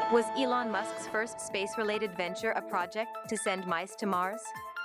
Was Elon Musk's first space-related venture a project to send mice to Mars?